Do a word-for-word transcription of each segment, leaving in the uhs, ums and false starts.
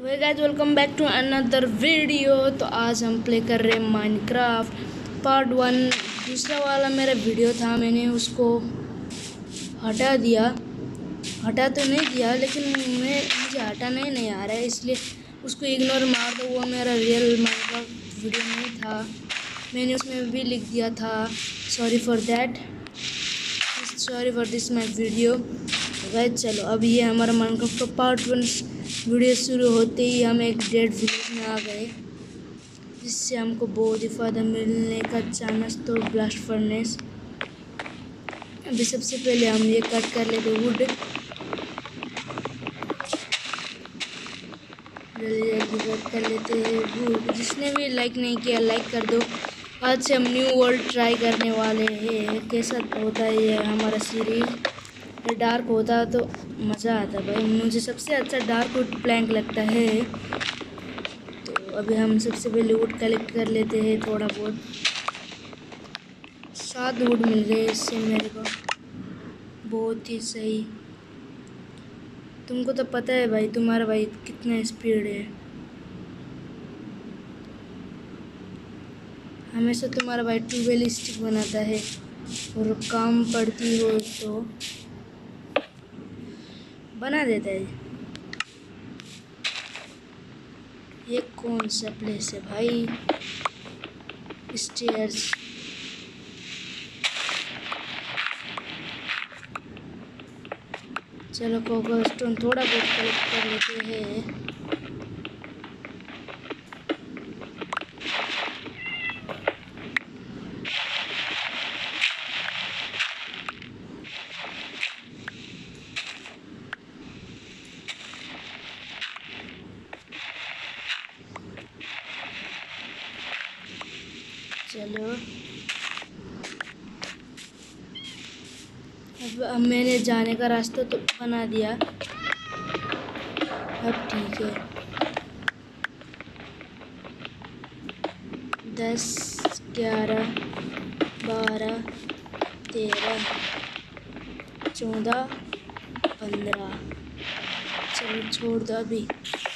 तो hey guys, welcome back to another video. तो आज हम प्ले कर रहे हैं माइनक्राफ्ट पार्ट वन। दूसरा वाला मेरा वीडियो था, मैंने उसको हटा दिया। हटा तो नहीं दिया, लेकिन मैं मुझे हटाना ही नहीं आ रहा है, इसलिए उसको इग्नोर मार दो। वो मेरा रियल माइनक्राफ्ट वीडियो नहीं था, मैंने उसमें भी लिख दिया था sorry for that, sorry for this my video. Guys चलो, अब ये हमारा माइनक्राफ्ट का पार्ट वन वीडियो शुरू होते ही हम एक डेड विलेज में आ गए, जिससे हमको बहुत ही फ़ायदा मिलने का चांस। तो ब्लास्ट फर्नेस, अभी सबसे पहले हम ये कट कर लेते वुड, जल्दी जल्दी कट कर लेते हैं वुड। जिसने भी लाइक नहीं किया लाइक कर दो। आज से हम न्यू वर्ल्ड ट्राई करने वाले हैं, कैसा होता है ये हमारा सीरीज। डार्क होता तो मज़ा आता भाई, मुझे सबसे अच्छा डार्क वुड प्लैंक लगता है। तो अभी हम सबसे पहले वुड कलेक्ट कर लेते हैं थोड़ा बहुत। सात वुड मिल गए इससे मेरे को, बहुत ही सही। तुमको तो पता है भाई, तुम्हारा भाई कितना स्पीड है। हमेशा तुम्हारा भाई ट्यूबवेल स्टिक बनाता है, और काम पड़ती हो तो बना देता है। ये कौन सा प्लेस है भाई? स्टेयर्स, चलो कोको स्टोन थोड़ा बहुत कलेक्ट कर लेते हैं। चलो, अब अब मैंने जाने का रास्ता तो बना दिया, अब ठीक है। दस, ग्यारह, बारह, तेरह, चौदह, पंद्रह। चलो छोड़ दो अभी।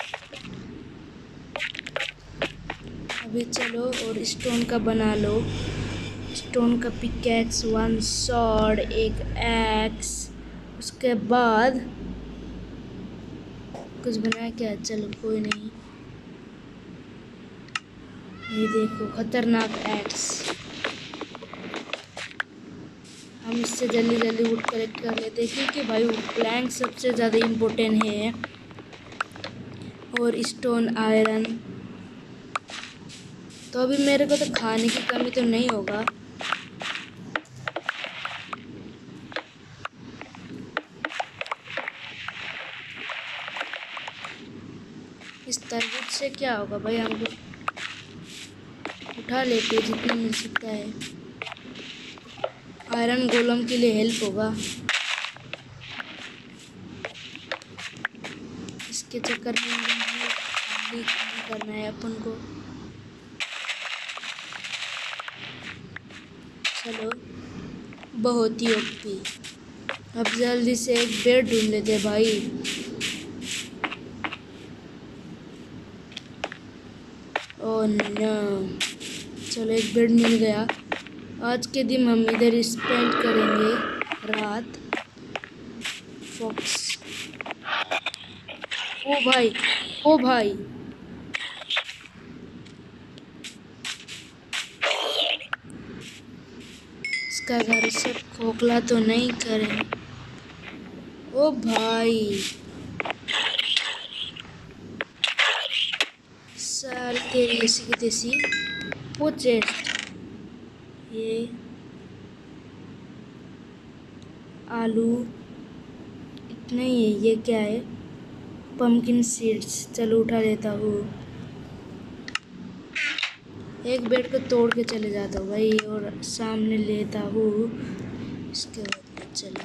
अभी चलो और स्टोन का बना लो। स्टोन का पिकैक्स, वन सॉर्ड, एक एक्स। उसके बाद कुछ बनाया क्या? चलो कोई नहीं। ये देखो खतरनाक एक्स। हम इससे जल्दी जल्दी वुड कलेक्ट कर लेते हैं, क्योंकि भाई प्लैंक सबसे ज़्यादा इम्पोर्टेंट है, और स्टोन आयरन। तो अभी मेरे को तो खाने की कमी तो नहीं होगा। इस तरबूज से क्या होगा भाई, हमको उठा लेते जितना मिल सकता है। आयरन गोलम के लिए हेल्प होगा, इसके चक्कर में नहीं करना है अपन को। चलो, बहुत ही ओपी। अब जल्दी से एक बेड ढूंढ लेते हैं भाई। ओह नो, चलो एक बेड मिल गया। आज के दिन हम इधर स्पेंड करेंगे रात। फॉक्स, ओ भाई, ओ भाई, इसका घर सब खोखला तो नहीं करें? ओ भाई, साल तेरी ऐसी की तैसी। वो चेस्ट, ये आलू इतना ही है। ये क्या है? Pumpkin seeds. चलो उठा लेता हूँ। एक बेड को तोड़ के चले जाता हूँ भाई, और सामने लेता हूँ। इसके बाद चलो,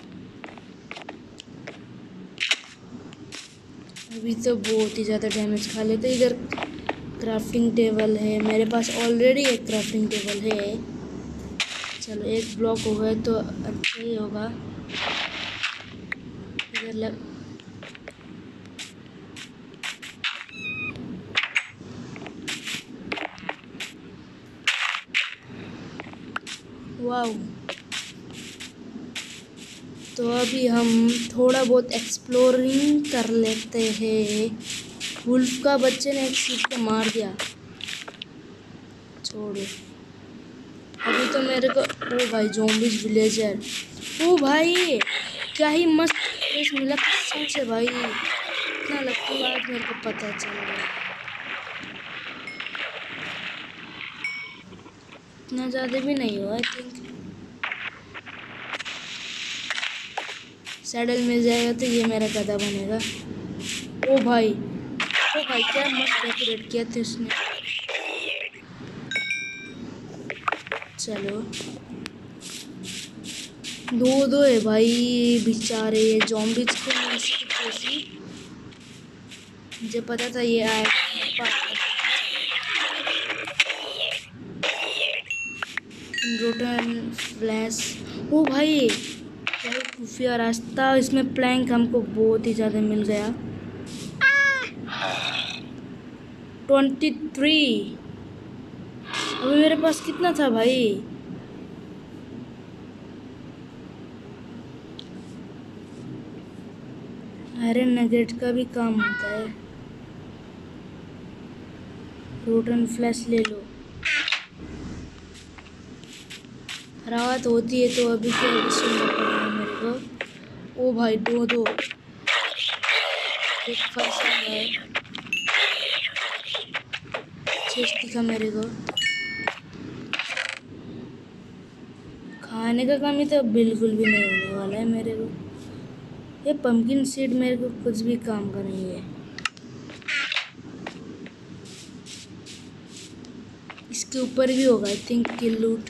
अभी तो बहुत ही ज़्यादा डैमेज खा लेते। इधर क्राफ्टिंग टेबल है, मेरे पास ऑलरेडी एक क्राफ्टिंग टेबल है। चलो एक ब्लॉक हो गए तो अच्छा ही होगा। इधर लग वाव। तो अभी हम थोड़ा बहुत एक्सप्लोरिंग कर लेते हैं। वुल्फ का बच्चे ने एक शीप को मार दिया। छोड़ो, अभी तो मेरे को। ओ भाई ज़ॉम्बीज विलेजर। ओ भाई क्या ही मस्त प्लेस मिला कसम से भाई। इतना लगता है आज मेरे को पता चल गया। इतना ज़्यादा भी नहीं हुआ आई थिंक। सैडल मिल जाएगा तो ये मेरा गधा बनेगा। ओ भाई, ओ भाई क्या मस्त डेकोरेट किया था उसने। चलो दो दो है भाई बेचारे ये ज़ॉम्बीज को। कैसी मुझे पता था ये आएगा। Rotten flash. ओ भाई क्या खुफिया रास्ता। इसमें प्लैंक हमको बहुत ही ज़्यादा मिल गया। Twenty three. अभी मेरे पास कितना था भाई? आयरन नगेट का भी काम होता है। रोटन फ्लैश ले लो। राहत होती है तो अभी क्या सुनना पड़ेगा मेरे को। ओ भाई दो दो एक फंसा है। चेस्ट दिखा मेरे को। खाने का काम ही तो बिल्कुल भी नहीं होने वाला है मेरे को। ये पंपकिन सीड मेरे को कुछ भी काम का नहीं है। इसके ऊपर भी होगा आई थिंक किल लूट।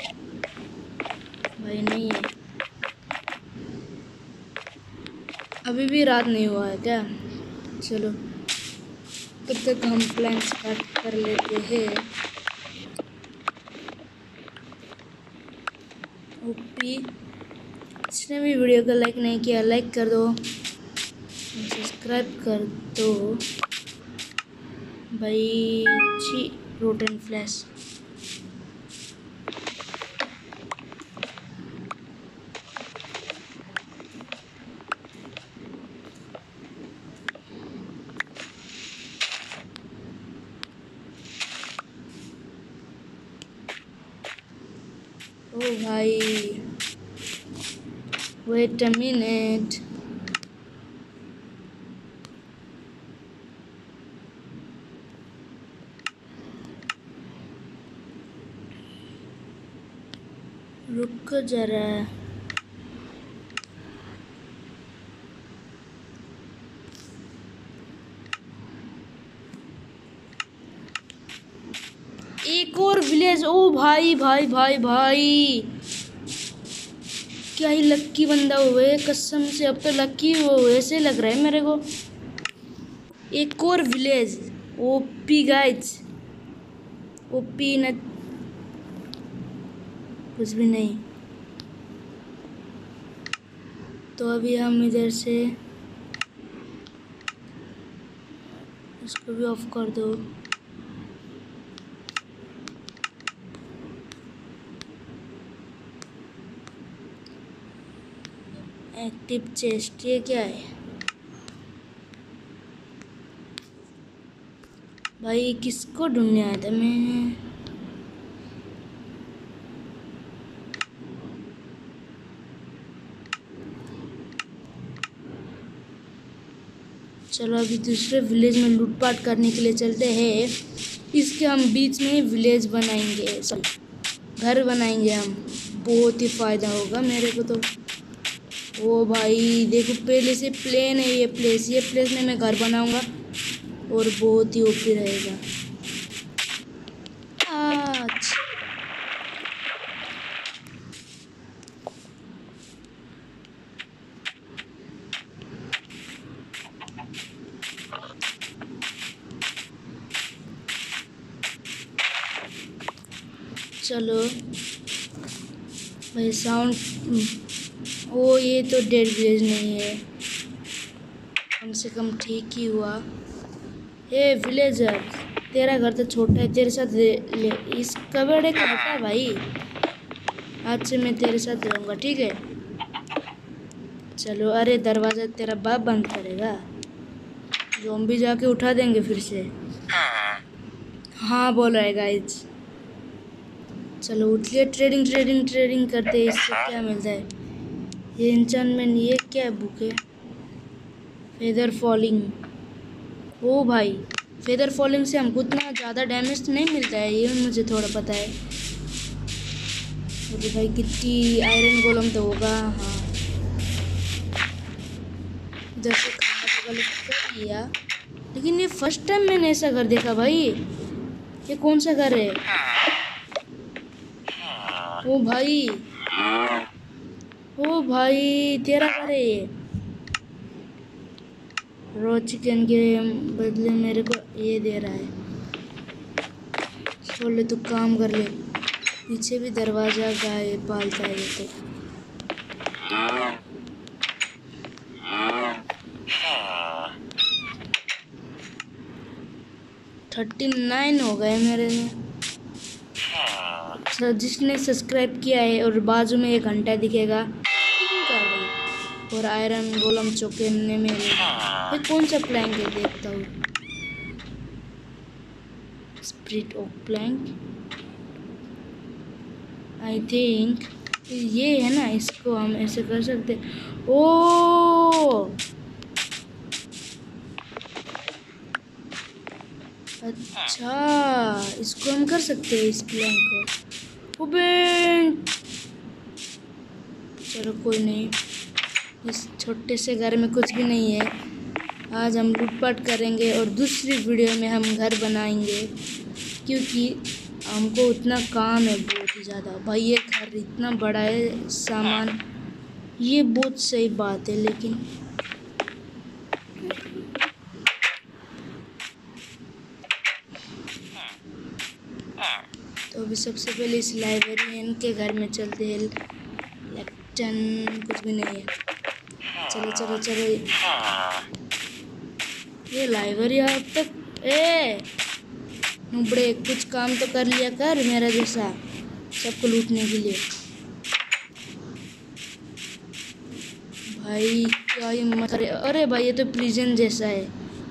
भाई नहीं है। अभी भी रात नहीं हुआ है क्या? चलो तब तक हम प्लान स्टार्ट कर लेते हैं। ओपी जिसने भी वीडियो को लाइक नहीं किया लाइक कर दो, सब्सक्राइब कर दो भाई। छी रोटन फ्लैश। ओ भाई वेट अ मिनट। रुक जरा। एक और विलेज। ओ भाई भाई भाई भाई क्या ही लक्की बंदा हुए कसम से। अब तो लक्की वो ऐसे लग रहा है मेरे को। एक और विलेज। ओपी गाइज ओपी न कुछ भी नहीं। तो अभी हम इधर से इसको भी ऑफ कर दो। एक्टिव चेस्ट ये क्या है भाई? किसको ढूंढने आया था मैं? चलो अभी दूसरे विलेज में लूटपाट करने के लिए चलते हैं। इसके हम बीच में विलेज बनाएंगे, सॉरी घर बनाएंगे हम। बहुत ही फ़ायदा होगा मेरे को तो। ओ भाई देखो पहले से प्लेन है ये प्लेस। ये प्लेस में मैं घर बनाऊंगा और बहुत ही ओपी रहेगा। आज चलो भाई साउंड। ओ ये तो डेड विलेज नहीं है, कम से कम ठीक ही हुआ। हे विलेजर तेरा घर तो छोटा है, तेरे साथ ले, ले इस कबड़े का हटा भाई। आज से मैं तेरे साथ रहूँगा, ठीक है? चलो। अरे दरवाज़ा तेरा बाप बंद करेगा? ज़ॉम्बी जाके उठा देंगे फिर से। हाँ बोल रहा है गाइज। चलो उठिए, ट्रेडिंग ट्रेडिंग ट्रेडिंग करते हैं। इससे क्या मिलता है? ये एन्चेंटमेंट, ये क्या है? बुक है फेदर फॉलिंग। ओ भाई, फेदर फॉलिंग से हमको उतना ज़्यादा डैमेज नहीं मिलता है, ये मुझे थोड़ा पता है। अरे भाई कितनी आयरन गोलम तो होगा। हाँ इधर से खाना तो गलत कर लिया, लेकिन ये फर्स्ट टाइम मैंने ऐसा घर देखा भाई। ये कौन सा घर है? ओ भाई, ओ भाई तेरा घर है ये। रो चिकन के बदले मेरे को ये दे रहा है। छोड़ ले, तू काम कर ले। पीछे भी दरवाजा गाय पालता है ये तो। थर्टी नाइन हो गए मेरे में। जिसने सब्सक्राइब किया है और बाजू में एक घंटा दिखेगा और आयरन गोलम चौकेने में ये कौन सा प्लैंक है? देखता हूँ। Sprite of plank I think ये है ना, इसको हम ऐसे कर सकते। ओ अच्छा, इसको हम कर सकते हैं, इस प्लैंक को। ओबे चलो कोई नहीं, इस छोटे से घर में कुछ भी नहीं है। आज हम लूटपाट करेंगे और दूसरी वीडियो में हम घर बनाएंगे, क्योंकि हमको उतना काम है बहुत ही ज़्यादा। भाई ये घर इतना बड़ा है, सामान, ये बहुत सही बात है, लेकिन तो अभी सबसे पहले इस लाइब्रेरियन के घर में चलते हैं। लेक्टन कुछ भी नहीं है। चलो चलो चलो, ये लाइब्रेरी अब तक ए नुबड़े कुछ काम तो कर लिया कर मेरा जैसा, सबको लूटने के लिए। भाई क्या ही मत। अरे भाई ये तो प्रिजन जैसा है।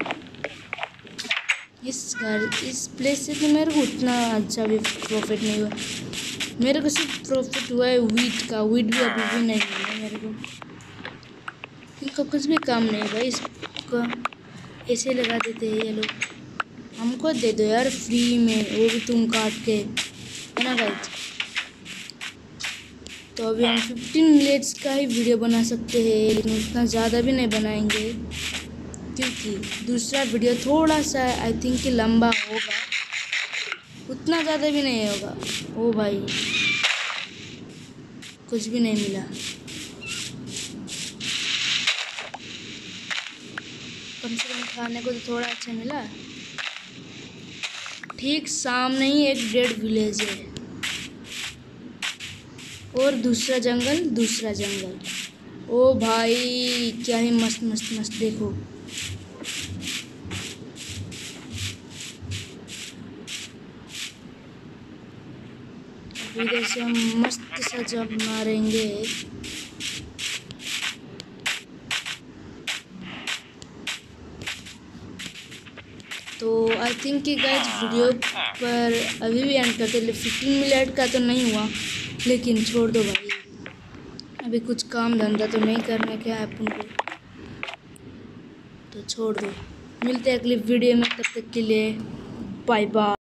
इस घर इस प्लेस से तो मेरे को उतना अच्छा भी प्रॉफिट नहीं हुआ। मेरे को सिर्फ प्रॉफिट हुआ है वीट का। वीट भी अभी भी नहीं मिला मेरे को। इनका कुछ भी काम नहीं भाई, इसको ऐसे लगा देते हैं ये लोग। हमको दे दो यार फ्री में, वो भी तुम काट के, है ना गाइस? तो अभी हम फिफ्टीन मिनट्स का ही वीडियो बना सकते हैं, लेकिन उतना ज़्यादा भी नहीं बनाएंगे, क्योंकि दूसरा वीडियो थोड़ा सा आई थिंक कि लंबा होगा, उतना ज़्यादा भी नहीं होगा। ओ भाई कुछ भी नहीं मिला। कम से कम खाने को तो थोड़ा अच्छा मिला। ठीक सामने ही एक डेड विलेज है और दूसरा जंगल, दूसरा जंगल। ओ भाई क्या ही मस्त मस्त मस्त, देखो। इधर से हम मस्त सा जंप मारेंगे। तो आई थिंक कि गाइस वीडियो पर अभी भी एंड करते। फिफ्टीन मिनट का तो नहीं हुआ, लेकिन छोड़ दो भाई, अभी कुछ काम धंधा तो नहीं करने का है अपन को, तो छोड़ दो। मिलते हैं अगली वीडियो में, तब तक के लिए बाय बाय।